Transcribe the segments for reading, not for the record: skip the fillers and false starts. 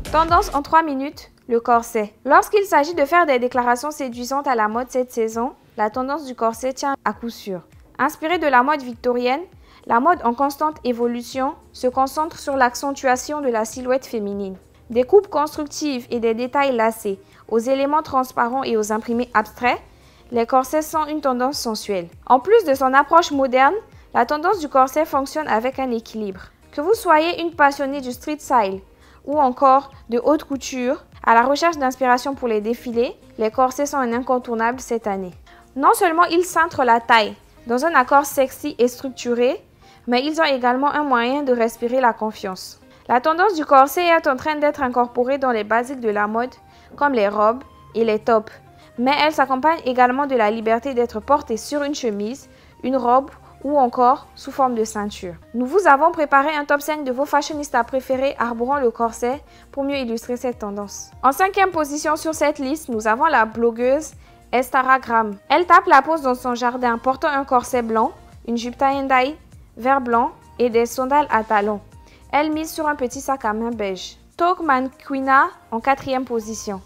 Tendance en 3 minutes, le corset. Lorsqu'il s'agit de faire des déclarations séduisantes à la mode cette saison, la tendance du corset tient à coup sûr. Inspirée de la mode victorienne, la mode en constante évolution se concentre sur l'accentuation de la silhouette féminine. Des coupes constructives et des détails lacés, aux éléments transparents et aux imprimés abstraits, les corsets sont une tendance sensuelle. En plus de son approche moderne, la tendance du corset fonctionne avec un équilibre. Que vous soyez une passionnée du street style ou encore de haute couture, à la recherche d'inspiration pour les défilés, les corsets sont un incontournable cette année. Non seulement ils cintrent la taille dans un accord sexy et structuré, mais ils ont également un moyen de respirer la confiance. La tendance du corset est en train d'être incorporée dans les basiques de la mode, comme les robes et les tops, mais elle s'accompagne également de la liberté d'être portée sur une chemise, une robe ou encore sous forme de ceinture. Nous vous avons préparé un top 5 de vos fashionistas préférés arborant le corset pour mieux illustrer cette tendance. En 5e position sur cette liste, nous avons la blogueuse Instagram. Elle tape la pose dans son jardin portant un corset blanc, une jupe tie-and-dye vert blanc et des sandales à talons. Elle mise sur un petit sac à main beige. Toke Manquina en 4e position.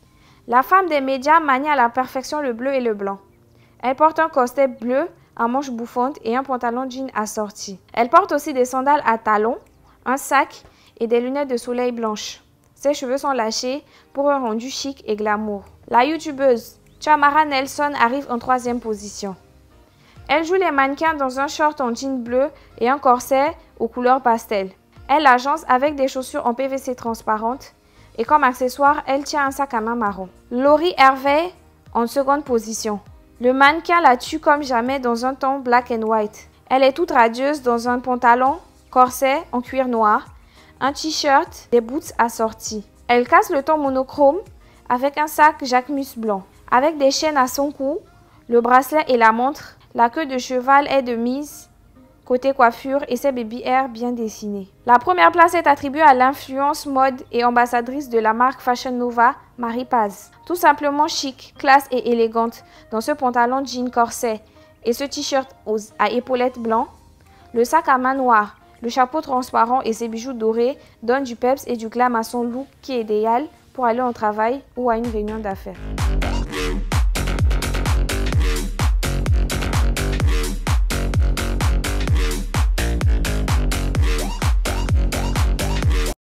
La femme des médias manie à la perfection le bleu et le blanc. Elle porte un corset bleu à manches bouffantes et un pantalon jean assorti. Elle porte aussi des sandales à talons, un sac et des lunettes de soleil blanches. Ses cheveux sont lâchés pour un rendu chic et glamour. La youtubeuse Chamara Nelson arrive en 3e position. Elle joue les mannequins dans un short en jean bleu et un corset aux couleurs pastel. Elle agence avec des chaussures en PVC transparentes et comme accessoire, elle tient un sac à main marron. Laurie Hervey en 2e position. Le mannequin la tue comme jamais dans un ton black and white. Elle est toute radieuse dans un pantalon, corset en cuir noir, un t-shirt, des boots assortis. Elle casse le ton monochrome avec un sac Jacquemus blanc. Avec des chaînes à son cou, le bracelet et la montre, la queue de cheval est de mise côté coiffure et ses baby hairs bien dessinés. La première place est attribuée à l'influence mode et ambassadrice de la marque Fashion Nova, Marie Paz. Tout simplement chic, classe et élégante dans ce pantalon jean corset et ce t-shirt à épaulettes blancs, le sac à main noir, le chapeau transparent et ses bijoux dorés donnent du peps et du glam à son look qui est idéal pour aller au travail ou à une réunion d'affaires.